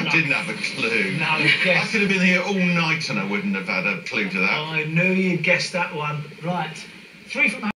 I didn't have a clue. No, I could have been here all night and I wouldn't have had a clue to that. I knew you'd guess that one. Right. 3 from